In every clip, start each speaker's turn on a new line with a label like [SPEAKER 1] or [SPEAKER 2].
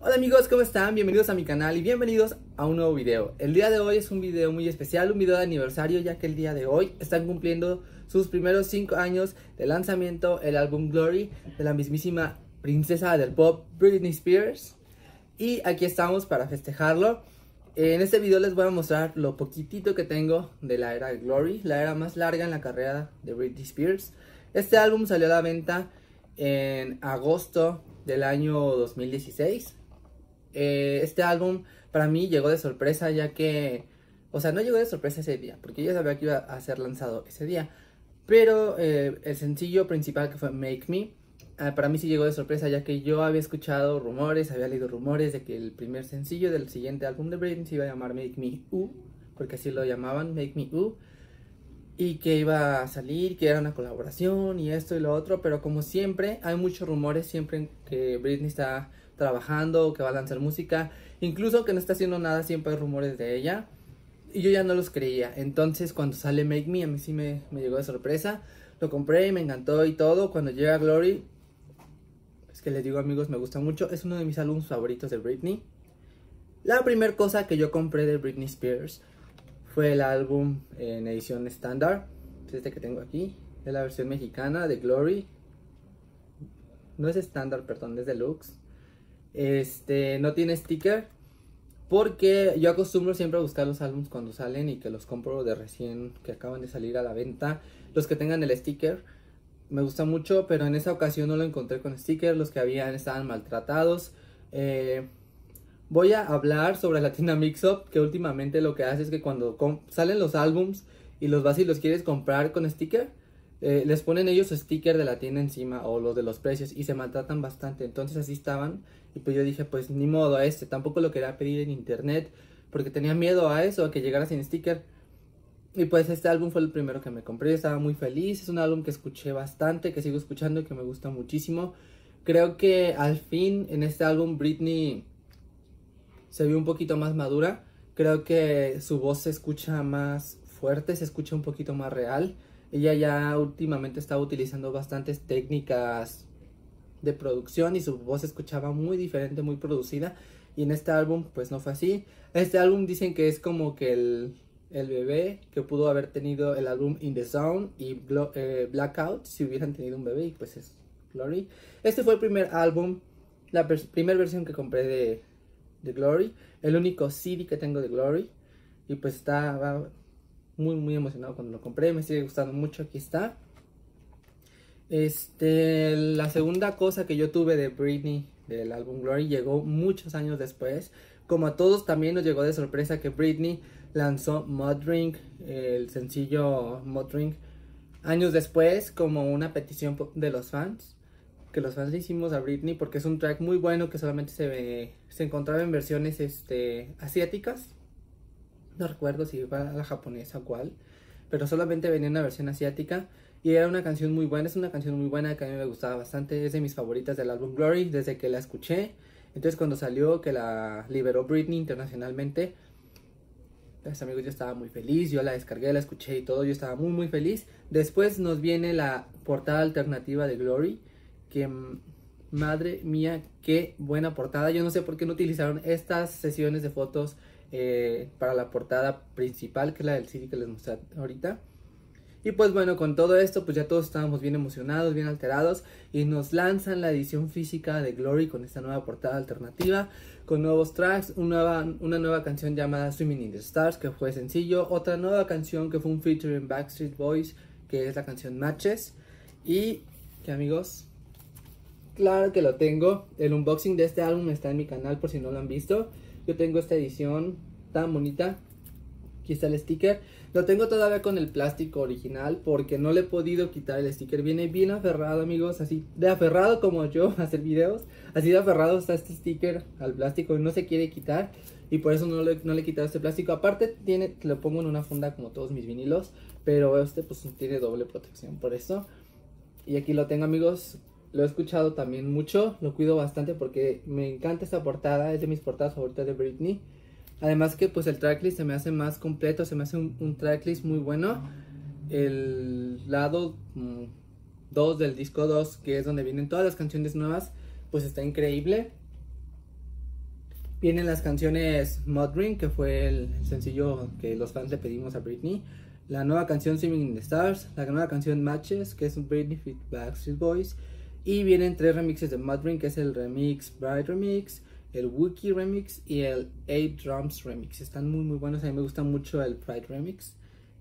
[SPEAKER 1] Hola amigos, ¿cómo están? Bienvenidos a mi canal y bienvenidos a un nuevo video. El día de hoy es un video muy especial, un video de aniversario, ya que el día de hoy están cumpliendo sus primeros 5 años de lanzamiento el álbum Glory de la mismísima princesa del pop Britney Spears. Y aquí estamos para festejarlo. En este video les voy a mostrar lo poquitito que tengo de la era Glory, la era más larga en la carrera de Britney Spears. Este álbum salió a la venta en agosto del año 2016. Este álbum para mí llegó de sorpresa, ya que, o sea, no llegó de sorpresa ese día, porque yo sabía que iba a ser lanzado ese día, pero el sencillo principal, que fue Make Me, para mí sí llegó de sorpresa, ya que yo había escuchado rumores, había leído rumores de que el primer sencillo del siguiente álbum de Britney se iba a llamar Make Me U, porque así lo llamaban, Make Me U, y que iba a salir, que era una colaboración y esto y lo otro, pero como siempre hay muchos rumores siempre que Britney está trabajando, que va a lanzar música, incluso que no está haciendo nada, siempre hay rumores de ella y yo ya no los creía. Entonces cuando sale Make Me, a mí sí me llegó de sorpresa, lo compré y me encantó y todo. Cuando llega Glory, es que les digo amigos, me gusta mucho, es uno de mis álbumes favoritos de Britney. La primera cosa que yo compré de Britney Spears fue el álbum en edición estándar, este que tengo aquí, es la versión mexicana de Glory. No es estándar, perdón, es deluxe. No tiene sticker, porque yo acostumbro siempre a buscar los álbumes cuando salen y que los compro de recién, que acaban de salir a la venta, los que tengan el sticker. Me gusta mucho, pero en esa ocasión no lo encontré con sticker, los que habían estaban maltratados. Voy a hablar sobre Latina Mix-Up, que últimamente lo que hace es que cuando salen los álbums y los vas y los quieres comprar con sticker, les ponen ellos su sticker de la tienda encima o los de los precios y se maltratan bastante. Entonces así estaban y pues yo dije, pues ni modo, tampoco lo quería pedir en internet porque tenía miedo a eso, a que llegara sin sticker. Y pues este álbum fue el primero que me compré, yo estaba muy feliz. Es un álbum que escuché bastante, que sigo escuchando y que me gusta muchísimo. Creo que al fin en este álbum Britney se vio un poquito más madura. Creo que su voz se escucha más fuerte, se escucha un poquito más real. Ella ya últimamente estaba utilizando bastantes técnicas de producción y su voz se escuchaba muy diferente, muy producida. Y en este álbum pues no fue así. Este álbum dicen que es como que el bebé que pudo haber tenido el álbum In The Zone y Blackout si hubieran tenido un bebé, y pues es Glory. Este fue el primer álbum, la primera versión que compré de Glory, el único CD que tengo de Glory, y pues estaba muy emocionado cuando lo compré, me sigue gustando mucho. Aquí está. La segunda cosa que yo tuve de Britney del álbum Glory llegó muchos años después. Como a todos también nos llegó de sorpresa que Britney lanzó Mud Ring, el sencillo Mud Ring, años después, como una petición de los fans, que los fans le hicimos a Britney, porque es un track muy bueno que solamente se encontraba en versiones asiáticas. No recuerdo si fue la japonesa o cuál, pero solamente venía una versión asiática y era una canción muy buena. Es una canción muy buena que a mí me gustaba bastante, es de mis favoritas del álbum Glory desde que la escuché. Entonces cuando salió, que la liberó Britney internacionalmente, pues amigos, yo estaba muy feliz, yo la descargué, la escuché y todo, yo estaba muy feliz. Después nos viene la portada alternativa de Glory, que madre mía, qué buena portada. Yo no sé por qué no utilizaron estas sesiones de fotos para la portada principal, que es la del CD que les mostré ahorita. Y pues bueno, con todo esto pues ya todos estábamos bien emocionados, bien alterados, y nos lanzan la edición física de Glory con esta nueva portada alternativa, con nuevos tracks, una nueva canción llamada Swimming in the Stars, que fue sencillo, otra nueva canción que fue un feature en Backstreet Boys, que es la canción Matches, y que amigos, claro que lo tengo. El unboxing de este álbum está en mi canal por si no lo han visto. Yo tengo esta edición tan bonita. Aquí está el sticker. Lo tengo todavía con el plástico original porque no le he podido quitar el sticker. Viene bien aferrado amigos, así de aferrado como yo a hacer videos. Así de aferrado está este sticker al plástico y no se quiere quitar. Y por eso no le he quitado este plástico. Aparte lo pongo en una funda como todos mis vinilos, pero pues tiene doble protección por eso. Y aquí lo tengo amigos. Lo he escuchado también mucho, lo cuido bastante porque me encanta esta portada, es de mis portadas favoritas de Britney. Además que pues el tracklist se me hace más completo, se me hace un tracklist muy bueno. El lado 2 del disco 2, que es donde vienen todas las canciones nuevas, pues está increíble. Vienen las canciones Mud Ring, que fue el sencillo que los fans le pedimos a Britney. La nueva canción Swimming in the Stars. La nueva canción Matches, que es un Britney feat. Backstreet Boys. Y vienen 3 remixes de Mud Ring, que es el remix Bright Remix, el Wookie Remix y el 8 Drums Remix. Están muy buenos. A mí me gusta mucho el Bright Remix.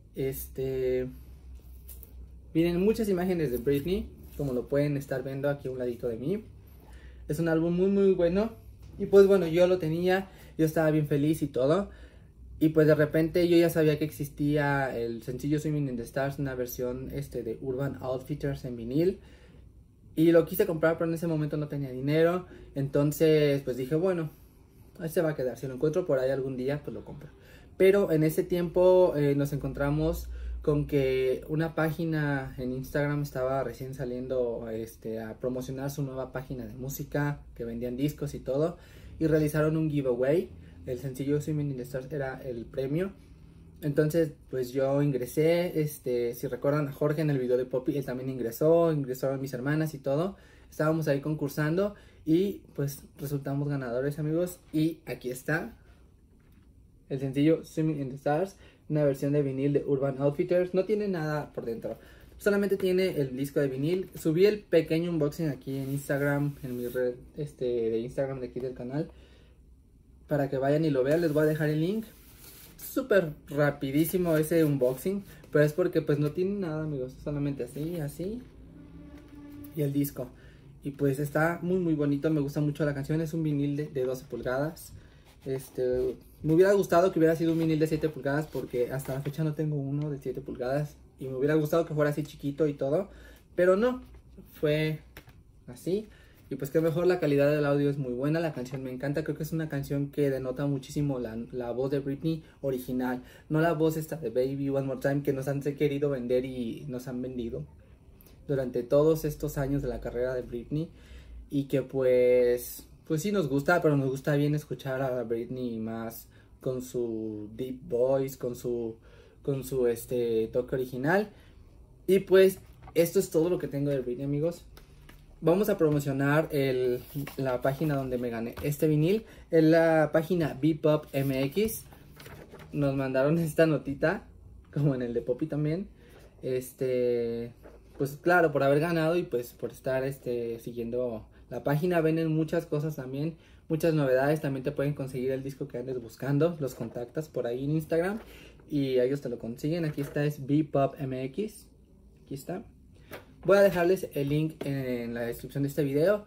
[SPEAKER 1] Vienen muchas imágenes de Britney, como lo pueden estar viendo aquí a un ladito de mí. Es un álbum muy bueno. Y pues bueno, yo lo tenía, yo estaba bien feliz y todo. Y pues de repente yo ya sabía que existía el sencillo Swimming in the Stars, una versión de Urban Outfitters en vinil. Y lo quise comprar, pero en ese momento no tenía dinero. Entonces pues dije, bueno, ahí se va a quedar. Si lo encuentro por ahí algún día, pues lo compro. Pero en ese tiempo nos encontramos con que una página en Instagram estaba recién saliendo a promocionar su nueva página de música, que vendían discos y todo, y realizaron un giveaway. El sencillo Swimming in the Stars era el premio. Entonces pues yo ingresé, si recuerdan a Jorge en el video de Poppy, él también ingresaron mis hermanas y todo. Estábamos ahí concursando y pues resultamos ganadores, amigos, y aquí está el sencillo Swimming in the Stars, una versión de vinil de Urban Outfitters. No tiene nada por dentro, solamente tiene el disco de vinil. Subí el pequeño unboxing aquí en Instagram, en mi red de Instagram de aquí del canal, para que vayan y lo vean. Les voy a dejar el link. Súper rapidísimo ese unboxing, pero es porque pues no tiene nada, amigos, solamente así y el disco. Y pues está muy bonito, me gusta mucho la canción. Es un vinil de 12 pulgadas. Me hubiera gustado que hubiera sido un vinil de 7 pulgadas, porque hasta la fecha no tengo uno de 7 pulgadas. Y me hubiera gustado que fuera así chiquito y todo, pero no, fue así. Y pues que mejor, la calidad del audio es muy buena, la canción me encanta. Creo que es una canción que denota muchísimo la voz de Britney original, no la voz esta de Baby One More Time que nos han querido vender y nos han vendido durante todos estos años de la carrera de Britney. Y que pues sí nos gusta, pero nos gusta bien escuchar a Britney más con su deep voice, con su toque original. Y pues esto es todo lo que tengo de Britney, amigos. Vamos a promocionar la página donde me gané este vinil. Es la página Bpop MX. Nos mandaron esta notita, como en el de Poppy también. Pues claro, por haber ganado y pues por estar siguiendo la página. Venden muchas cosas también, muchas novedades. También te pueden conseguir el disco que andes buscando. Los contactas por ahí en Instagram y ellos te lo consiguen. Aquí está, es Bpop MX. Aquí está. Voy a dejarles el link en la descripción de este video.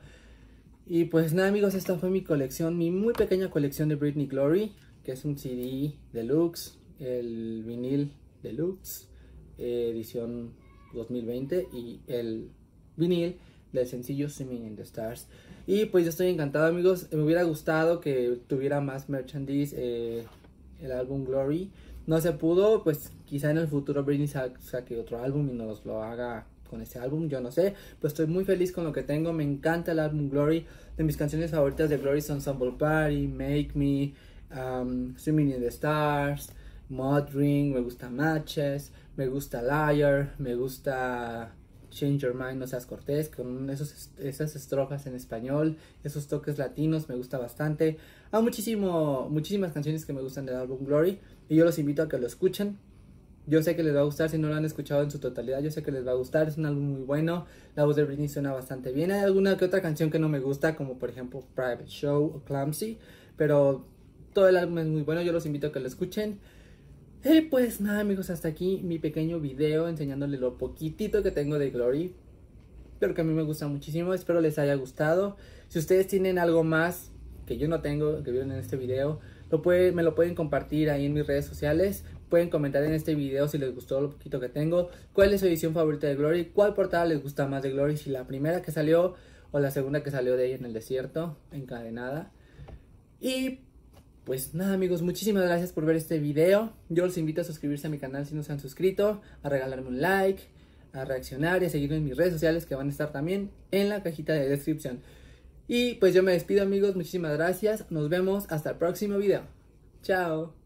[SPEAKER 1] Y pues nada, amigos, esta fue mi colección, mi muy pequeña colección de Britney Glory, que es un CD deluxe, el vinil deluxe, edición 2020, y el vinil del sencillo Swimming in the Stars. Y pues yo estoy encantado, amigos. Me hubiera gustado que tuviera más merchandise el álbum Glory. No se pudo, pues quizá en el futuro Britney saque otro álbum y nos lo haga con ese álbum, yo no sé, pues estoy muy feliz con lo que tengo. Me encanta el álbum Glory. De mis canciones favoritas de Glory son Ensemble Party, Make Me, Swimming in the Stars, Mud Ring, me gusta Matches, me gusta Liar, me gusta Change Your Mind, No Seas Cortés, con esas estrofas en español, esos toques latinos, me gusta bastante. Hay muchísimas canciones que me gustan del álbum Glory y yo los invito a que lo escuchen. Yo sé que les va a gustar. Si no lo han escuchado en su totalidad, yo sé que les va a gustar. Es un álbum muy bueno. La voz de Britney suena bastante bien. Hay alguna que otra canción que no me gusta, como por ejemplo Private Show o Clumsy, pero todo el álbum es muy bueno. Yo los invito a que lo escuchen. Y pues nada, amigos, hasta aquí mi pequeño video enseñándoles lo poquitito que tengo de Glory, pero que a mí me gusta muchísimo. Espero les haya gustado. Si ustedes tienen algo más que yo no tengo, que vieron en este video, me lo pueden compartir ahí en mis redes sociales. Pueden comentar en este video si les gustó lo poquito que tengo, cuál es su edición favorita de Glory, cuál portada les gusta más de Glory, si la primera que salió o la segunda que salió de ella en el desierto, encadenada. Y pues nada, amigos, muchísimas gracias por ver este video. Yo los invito a suscribirse a mi canal si no se han suscrito, a regalarme un like, a reaccionar y a seguirme en mis redes sociales, que van a estar también en la cajita de descripción. Y pues yo me despido, amigos, muchísimas gracias. Nos vemos hasta el próximo video. Chao.